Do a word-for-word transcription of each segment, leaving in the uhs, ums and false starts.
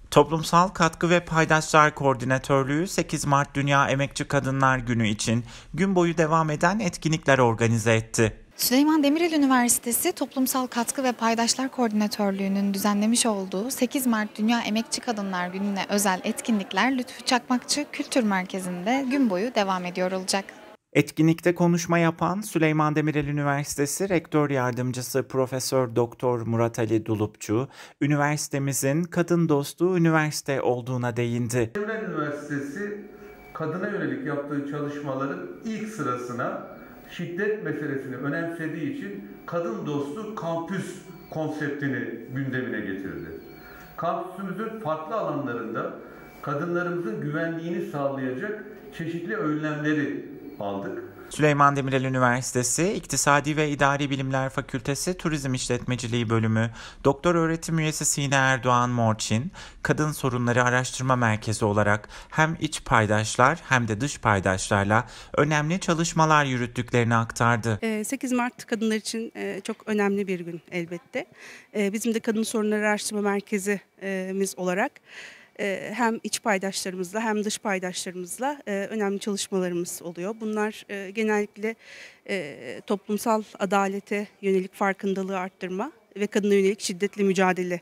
Toplumsal Katkı ve Paydaşlar Koordinatörlüğü sekiz Mart Dünya Emekçi Kadınlar Günü için gün boyu devam eden etkinlikler organize etti. Süleyman Demirel Üniversitesi Toplumsal Katkı ve Paydaşlar Koordinatörlüğü'nün düzenlemiş olduğu sekiz Mart Dünya Emekçi Kadınlar Günü'ne özel etkinlikler Lütfü Çakmakçı Kültür Merkezi'nde gün boyu devam ediyor olacak. Etkinlikte konuşma yapan Süleyman Demirel Üniversitesi Rektör Yardımcısı Profesör Doktor Murat Ali Dulupçu, üniversitemizin kadın dostu üniversite olduğuna değindi. Demirel Üniversitesi kadına yönelik yaptığı çalışmaların ilk sırasına şiddet meselesini önemsediği için kadın dostu kampüs konseptini gündemine getirdi. Kampüsümüzün farklı alanlarında kadınlarımızın güvenliğini sağlayacak çeşitli önlemleri aldık. Süleyman Demirel Üniversitesi İktisadi ve İdari Bilimler Fakültesi Turizm İşletmeciliği Bölümü Doktor Öğretim Üyesi Sine Erdoğan Morçin, Kadın Sorunları Araştırma Merkezi olarak hem iç paydaşlar hem de dış paydaşlarla önemli çalışmalar yürüttüklerini aktardı. sekiz Mart kadınlar için çok önemli bir gün elbette. Bizim de Kadın Sorunları Araştırma Merkezimiz olarak hem iç paydaşlarımızla hem dış paydaşlarımızla önemli çalışmalarımız oluyor. Bunlar genellikle toplumsal adalete yönelik farkındalığı arttırma ve kadına yönelik şiddetle mücadele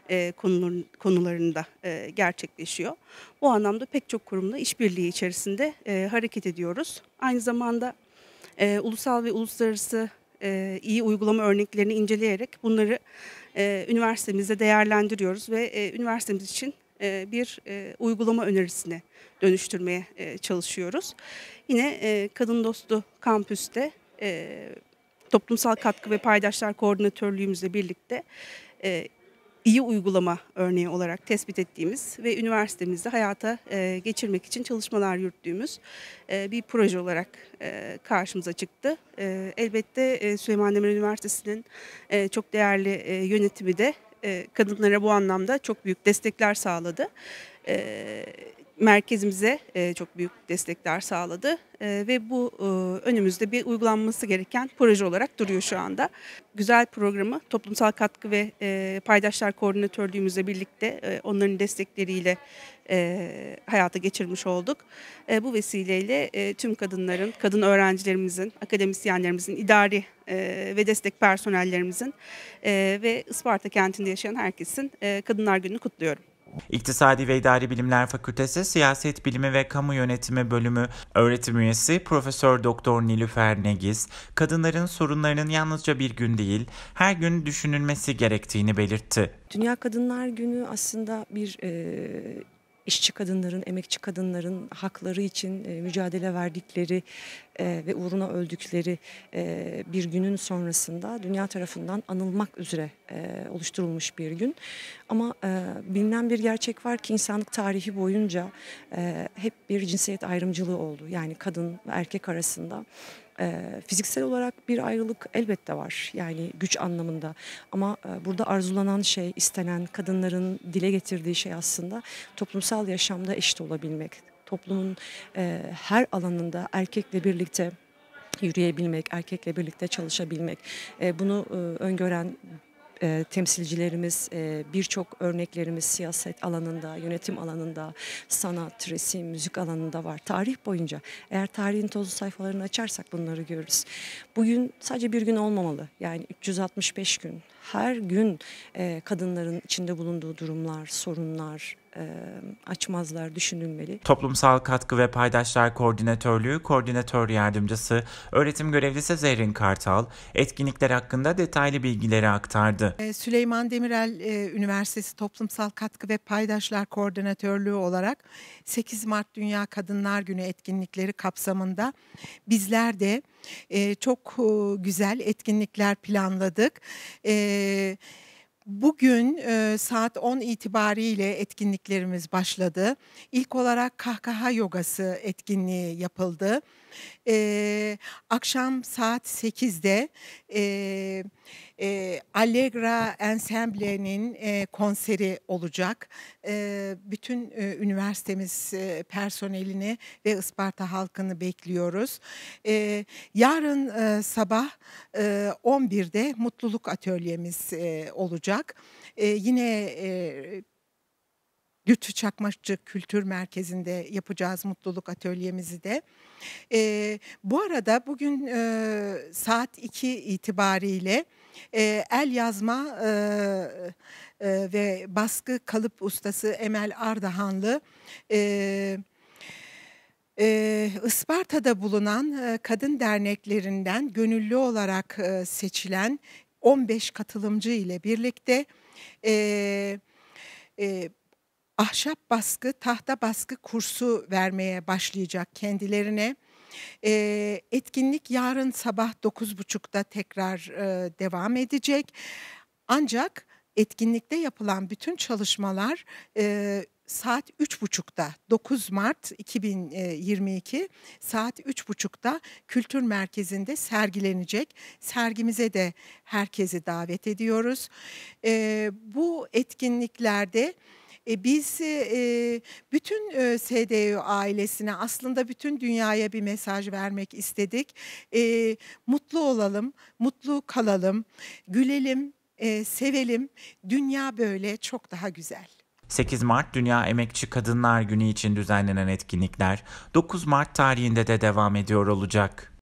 konularında gerçekleşiyor. Bu anlamda pek çok kurumla işbirliği içerisinde hareket ediyoruz. Aynı zamanda ulusal ve uluslararası iyi uygulama örneklerini inceleyerek bunları üniversitemizde değerlendiriyoruz ve üniversitemiz için bir e, uygulama önerisine dönüştürmeye e, çalışıyoruz. Yine e, Kadın Dostu Kampüs'te e, Toplumsal Katkı ve Paydaşlar Koordinatörlüğümüzle birlikte e, iyi uygulama örneği olarak tespit ettiğimiz ve üniversitemizde hayata e, geçirmek için çalışmalar yürüttüğümüz e, bir proje olarak e, karşımıza çıktı. E, elbette e, Süleyman Demirel Üniversitesi'nin e, çok değerli e, yönetimi de kadınlara bu anlamda çok büyük destekler sağladı. Merkezimize çok büyük destekler sağladı ve bu önümüzde bir uygulanması gereken proje olarak duruyor şu anda. Güzel programı Toplumsal Katkı ve Paydaşlar Koordinatörlüğümüzle birlikte onların destekleriyle hayata geçirmiş olduk. Bu vesileyle tüm kadınların, kadın öğrencilerimizin, akademisyenlerimizin, idari ve destek personellerimizin ve Isparta kentinde yaşayan herkesin Kadınlar Günü'nü kutluyorum. İktisadi ve İdari Bilimler Fakültesi Siyaset Bilimi ve Kamu Yönetimi Bölümü öğretim üyesi Profesör Doktor Nilüfer Negiz, kadınların sorunlarının yalnızca bir gün değil, her gün düşünülmesi gerektiğini belirtti. Dünya Kadınlar Günü aslında bir e, işçi kadınların, emekçi kadınların hakları için e, mücadele verdikleri e, ve uğruna öldükleri e, bir günün sonrasında dünya tarafından anılmak üzere e, oluşturulmuş bir gün. Ama e, bilinen bir gerçek var ki insanlık tarihi boyunca e, hep bir cinsiyet ayrımcılığı oldu. Yani kadın ve erkek arasında. E, fiziksel olarak bir ayrılık elbette var, yani güç anlamında, ama e, burada arzulanan şey, istenen, kadınların dile getirdiği şey aslında toplumsal yaşamda eşit olabilmek, toplumun e, her alanında erkekle birlikte yürüyebilmek, erkekle birlikte çalışabilmek, e, bunu e, öngören E, temsilcilerimiz, e, birçok örneklerimiz siyaset alanında, yönetim alanında, sanat, resim, müzik alanında var. Tarih boyunca, eğer tarihin tozlu sayfalarını açarsak bunları görürüz. Bugün sadece bir gün olmamalı. Yani üç yüz altmış beş gün, her gün e, kadınların içinde bulunduğu durumlar, sorunlar, e, açmazlar düşünülmeli. Toplumsal Katkı ve Paydaşlar Koordinatörlüğü Koordinatör Yardımcısı Öğretim Görevlisi Zerrin Kartal, etkinlikler hakkında detaylı bilgileri aktardı. Süleyman Demirel Üniversitesi Toplumsal Katkı ve Paydaşlar Koordinatörlüğü olarak sekiz Mart Dünya Kadınlar Günü etkinlikleri kapsamında bizler de çok güzel etkinlikler planladık. Bugün e, saat on itibariyle etkinliklerimiz başladı. İlk olarak kahkaha yogası etkinliği yapıldı. E, akşam saat sekizde e, e, Allegra Ensemble'nin e, konseri olacak. E, bütün e, üniversitemiz e, personelini ve Isparta halkını bekliyoruz. E, yarın e, sabah e, on birde mutluluk atölyemiz e, olacak. E, yine e, Lütfü Çakmakçı Kültür Merkezi'nde yapacağız mutluluk atölyemizi de. E, bu arada bugün e, saat iki itibariyle e, el yazma e, e, ve baskı kalıp ustası Emel Ardahanlı e, e, Isparta'da bulunan e, kadın derneklerinden gönüllü olarak e, seçilen on beş katılımcı ile birlikte e, e, ahşap baskı, tahta baskı kursu vermeye başlayacak kendilerine. E, etkinlik yarın sabah dokuz buçukta tekrar e, devam edecek. Ancak etkinlikte yapılan bütün çalışmalar e, saat üç buçukta dokuz Mart iki bin yirmi iki saat üç buçukta Kültür Merkezi'nde sergilenecek. Sergimize de herkesi davet ediyoruz. E, bu etkinliklerde e, biz e, bütün e, S D Ö ailesine aslında bütün dünyaya bir mesaj vermek istedik. E, mutlu olalım, mutlu kalalım, gülelim, e, sevelim. Dünya böyle çok daha güzel. sekiz Mart Dünya Emekçi Kadınlar Günü için düzenlenen etkinlikler dokuz Mart tarihinde de devam ediyor olacak.